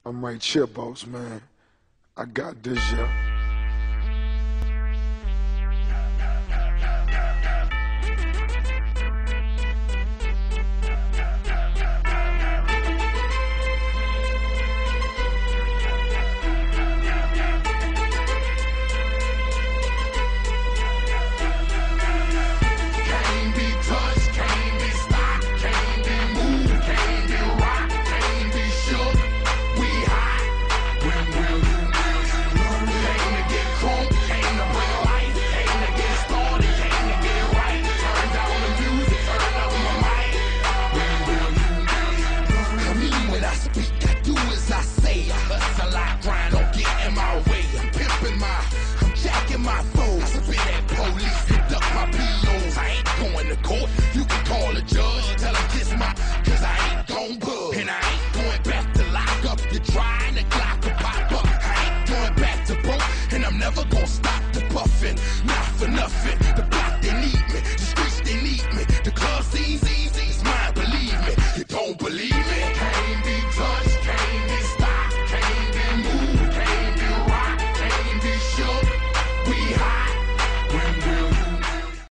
I'm right here, boss man. I got this, yeah. You can call a judge, tell him kiss my, cause I ain't gon' budge. And I ain't going back to lock up. You're trying to clock a pop up. I ain't going back to broke, and I'm never gonna stop the puffin'. Not for nothing, the block they need me. Just